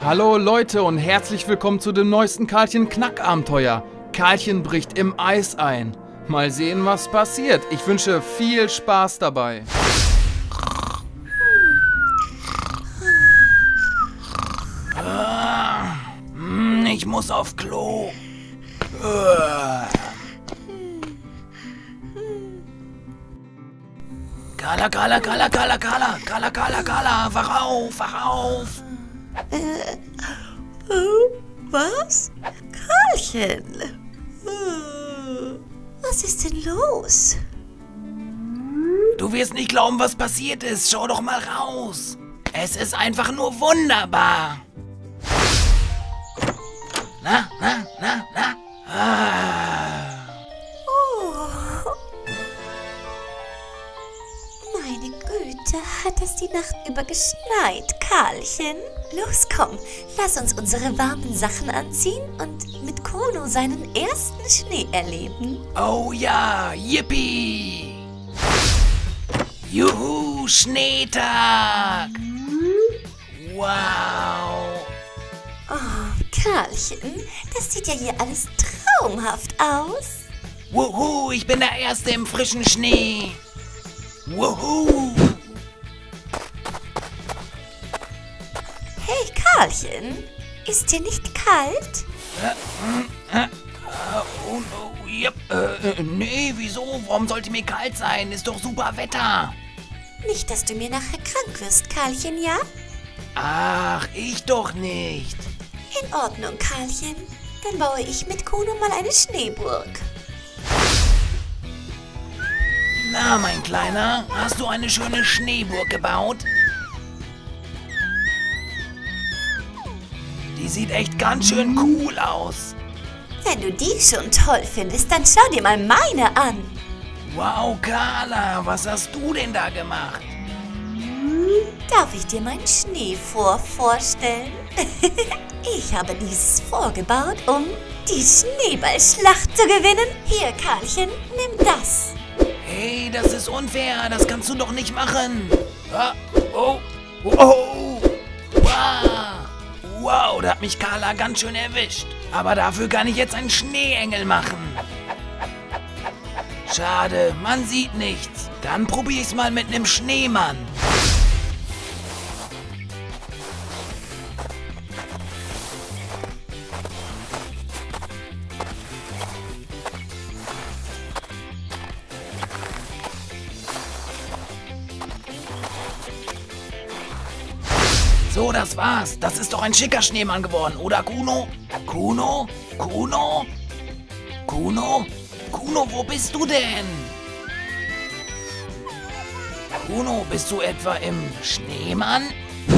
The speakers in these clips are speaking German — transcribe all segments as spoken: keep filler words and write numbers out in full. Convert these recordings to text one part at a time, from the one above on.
Hallo Leute und herzlich willkommen zu dem neuesten Karlchen-Knack-Abenteuer. Karlchen bricht im Eis ein. Mal sehen, was passiert. Ich wünsche viel Spaß dabei. Ich muss auf Klo. Carla, Carla, Carla, Carla, Carla, Carla, Carla, Carla, wach auf, wach auf. Äh, oh, was? Karlchen? Was ist denn los? Du wirst nicht glauben, was passiert ist. Schau doch mal raus. Es ist einfach nur wunderbar. Na, na, na, na. Ah. Oh. Meine Güte, hat es die Nacht über geschneit, Karlchen? Los, komm, lass uns unsere warmen Sachen anziehen und mit Kuno seinen ersten Schnee erleben. Oh ja, yippie! Juhu, Schneetag! Wow! Oh, Karlchen, das sieht ja hier alles traumhaft aus. Wuhu, ich bin der Erste im frischen Schnee! Wuhu! Hey, Karlchen, ist dir nicht kalt? Äh, äh, äh, oh, oh, yep, äh, nee, wieso? Warum sollte mir kalt sein? Ist doch super Wetter. Nicht, dass du mir nachher krank wirst, Karlchen, ja? Ach, ich doch nicht. In Ordnung, Karlchen. Dann baue ich mit Kuno mal eine Schneeburg. Na, mein Kleiner, hast du eine schöne Schneeburg gebaut? Die sieht echt ganz schön cool aus. Wenn du die schon toll findest, dann schau dir mal meine an. Wow, Carla, was hast du denn da gemacht? Darf ich dir mein Schneefort vorstellen? Ich habe dieses vorgebaut, um die Schneeballschlacht zu gewinnen. Hier, Karlchen, nimm das. Hey, das ist unfair, das kannst du doch nicht machen. Ah, oh, oh, wow. Wow, da hat mich Carla ganz schön erwischt. Aber dafür kann ich jetzt einen Schneeengel machen. Schade, man sieht nichts. Dann probiere ich es mal mit einem Schneemann. So, das war's. Das ist doch ein schicker Schneemann geworden, oder Kuno? Kuno? Kuno? Kuno? Kuno, wo bist du denn? Kuno, bist du etwa im Schneemann?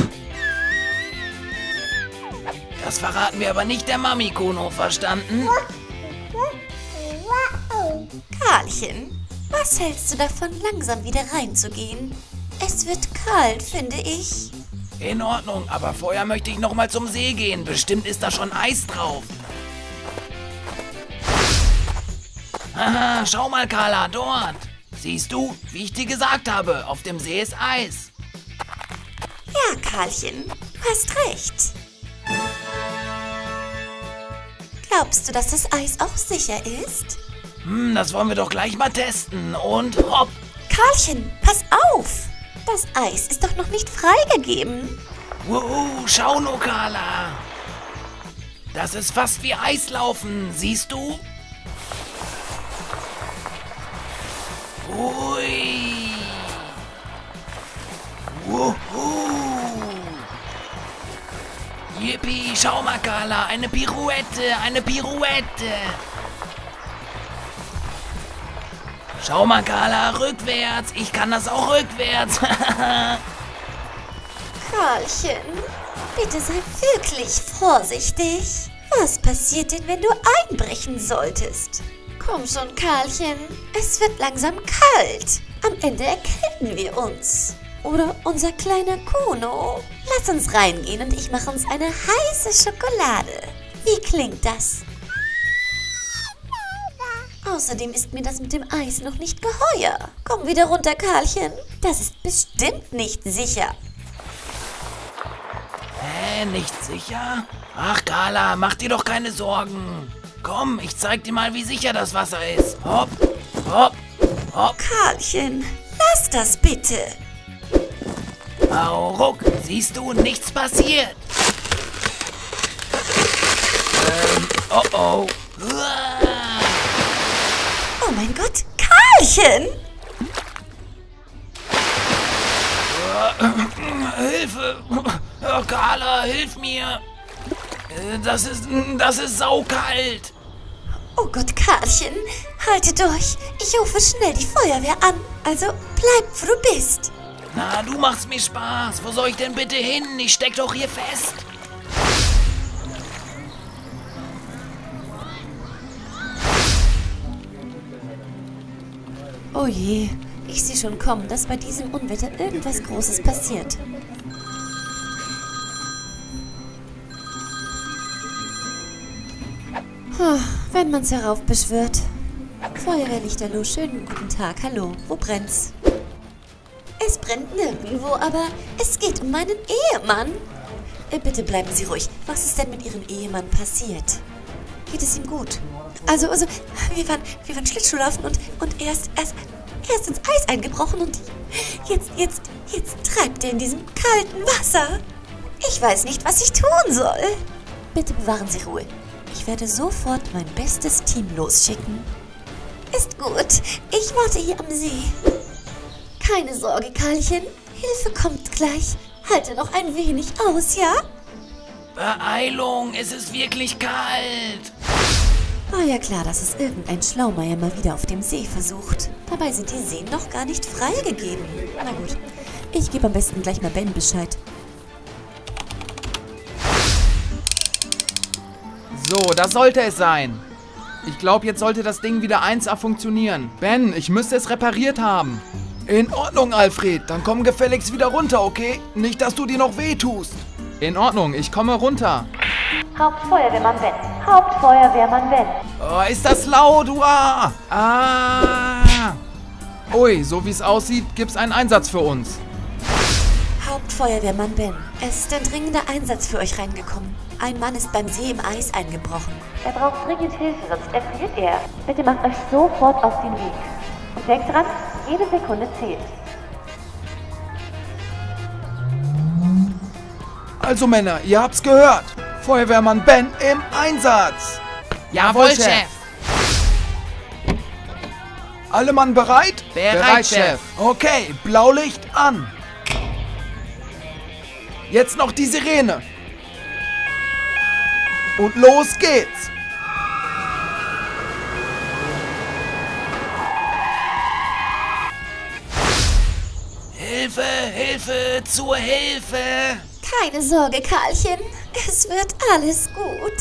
Das verraten wir aber nicht der Mami, Kuno, verstanden? Karlchen, was hältst du davon, langsam wieder reinzugehen? Es wird kalt, finde ich. In Ordnung, aber vorher möchte ich noch mal zum See gehen. Bestimmt ist da schon Eis drauf. Haha, schau mal, Carla, dort. Siehst du, wie ich dir gesagt habe, auf dem See ist Eis. Ja, Karlchen, du hast recht. Glaubst du, dass das Eis auch sicher ist? Hm, das wollen wir doch gleich mal testen. Und hopp. Karlchen, pass auf! Das Eis ist doch noch nicht freigegeben. Wuhu, schau nur, Carla. Das ist fast wie Eislaufen, siehst du? Ui. Wuhu. Yippie, schau mal, Carla, eine Pirouette, eine Pirouette. Schau mal, Carla, rückwärts. Ich kann das auch rückwärts. Karlchen, bitte sei wirklich vorsichtig. Was passiert denn, wenn du einbrechen solltest? Komm schon, Karlchen. Es wird langsam kalt. Am Ende erkälten wir uns. Oder unser kleiner Kuno. Lass uns reingehen und ich mache uns eine heiße Schokolade. Wie klingt das? Außerdem ist mir das mit dem Eis noch nicht geheuer. Komm wieder runter, Karlchen. Das ist bestimmt nicht sicher. Hä? Ben, nicht sicher? Ach, Carla, mach dir doch keine Sorgen. Komm, ich zeig dir mal, wie sicher das Wasser ist. Hopp, hopp, hopp. Karlchen, lass das bitte. Au, ruck, siehst du, nichts passiert. Ähm, oh oh. Uah. Oh mein Gott, Karlchen! Hilfe! Oh, Carla, hilf mir! Das ist, das ist saukalt! Oh Gott, Karlchen, halte durch. Ich rufe schnell die Feuerwehr an. Also bleib, wo du bist. Na, du machst mir Spaß. Wo soll ich denn bitte hin? Ich steck doch hier fest. Oh je, ich sehe schon kommen, dass bei diesem Unwetter irgendwas Großes passiert. Puh, wenn man's heraufbeschwört. Feuerwehrlichterloh, schönen guten Tag. Hallo, wo brennt's? Es brennt nirgendwo, aber es geht um meinen Ehemann. Äh, bitte bleiben Sie ruhig. Was ist denn mit Ihrem Ehemann passiert? Geht es ihm gut? Also, also, wir waren, wir waren Schlittschuhlaufen und, und er ist, er ist, er ist ins Eis eingebrochen und jetzt, jetzt, jetzt treibt er in diesem kalten Wasser. Ich weiß nicht, was ich tun soll. Bitte bewahren Sie Ruhe. Ich werde sofort mein bestes Team losschicken. Ist gut. Ich warte hier am See. Keine Sorge, Karlchen. Hilfe kommt gleich. Halte noch ein wenig aus, ja? Beeilung, es ist wirklich kalt. War ja klar, dass es irgendein Schlaumeier mal wieder auf dem See versucht. Dabei sind die Seen noch gar nicht freigegeben. Na gut, ich gebe am besten gleich mal Ben Bescheid. So, das sollte es sein. Ich glaube, jetzt sollte das Ding wieder eins A funktionieren. Ben, ich müsste es repariert haben. In Ordnung, Alfred. Dann komm gefälligst wieder runter, okay? Nicht, dass du dir noch wehtust. In Ordnung, ich komme runter. Hauptfeuerwehrmann Ben. Hauptfeuerwehrmann Ben. Oh, ist das laut? Uah. Ah. Ui, so wie es aussieht, gibt's einen Einsatz für uns. Hauptfeuerwehrmann Ben, es ist ein dringender Einsatz für euch reingekommen. Ein Mann ist beim See im Eis eingebrochen. Er braucht dringend Hilfe, sonst erfriert er. Bitte macht euch sofort auf den Weg. Und denkt dran, jede Sekunde zählt. Also Männer, ihr habt's gehört. Feuerwehrmann Ben im Einsatz. Jawohl, Chef. Alle Mann bereit? Bereit, Chef. Okay, Blaulicht an. Jetzt noch die Sirene. Und los geht's. Hilfe, Hilfe, zur Hilfe. Keine Sorge, Karlchen. Es wird alles gut.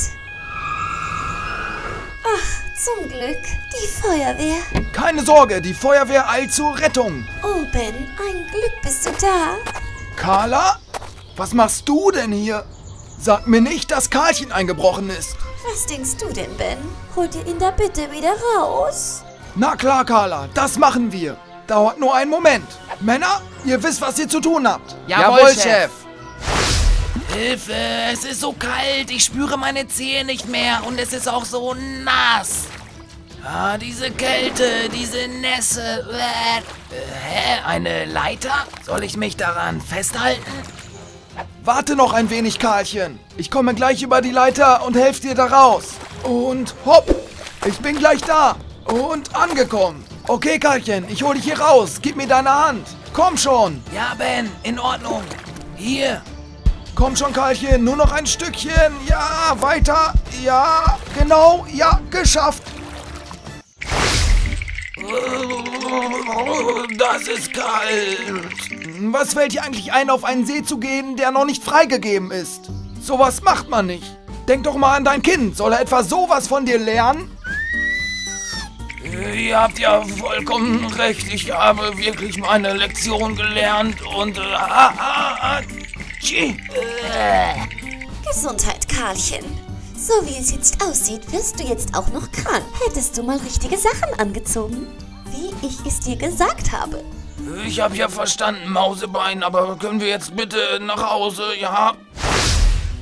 Ach, zum Glück. Die Feuerwehr. Keine Sorge, die Feuerwehr eilt zur Rettung. Oh, Ben, ein Glück bist du da. Carla? Was machst du denn hier? Sag mir nicht, dass Karlchen eingebrochen ist. Was denkst du denn, Ben? Holt ihr ihn da bitte wieder raus? Na klar, Carla, das machen wir. Dauert nur einen Moment. Männer, ihr wisst, was ihr zu tun habt. Jawohl, Chef. Hilfe, es ist so kalt, ich spüre meine Zehe nicht mehr und es ist auch so nass. Ah, diese Kälte, diese Nässe. Äh, hä, eine Leiter? Soll ich mich daran festhalten? Warte noch ein wenig, Karlchen. Ich komme gleich über die Leiter und helfe dir da raus. Und hopp, ich bin gleich da. Und angekommen. Okay, Karlchen, ich hole dich hier raus. Gib mir deine Hand. Komm schon. Ja, Ben, in Ordnung. Hier. Komm schon, Karlchen, nur noch ein Stückchen. Ja, weiter. Ja, genau. Ja, geschafft. Das ist kalt. Was fällt dir eigentlich ein, auf einen See zu gehen, der noch nicht freigegeben ist? Sowas macht man nicht. Denk doch mal an dein Kind. Soll er etwa sowas von dir lernen? Ihr habt ja vollkommen recht. Ich habe wirklich meine Lektion gelernt und... Äh, ah, ah, ah, äh. Gesundheit, Karlchen. So wie es jetzt aussieht, wirst du jetzt auch noch krank. Hättest du mal richtige Sachen angezogen, wie ich es dir gesagt habe. Ich habe ja verstanden, Mausebein, aber können wir jetzt bitte nach Hause, ja?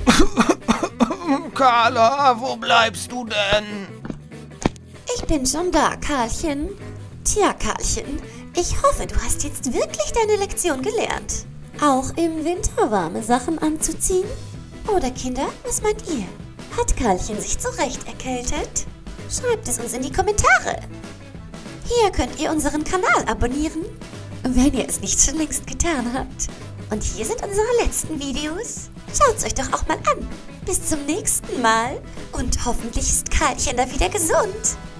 Carla, wo bleibst du denn? Ich bin schon da, Karlchen. Tja, Karlchen, ich hoffe, du hast jetzt wirklich deine Lektion gelernt. Auch im Winter warme Sachen anzuziehen? Oder Kinder, was meint ihr? Hat Karlchen sich zu Recht erkältet? Schreibt es uns in die Kommentare. Hier könnt ihr unseren Kanal abonnieren, wenn ihr es nicht schon längst getan habt. Und hier sind unsere letzten Videos. Schaut's euch doch auch mal an. Bis zum nächsten Mal. Und hoffentlich ist Karlchen da wieder gesund.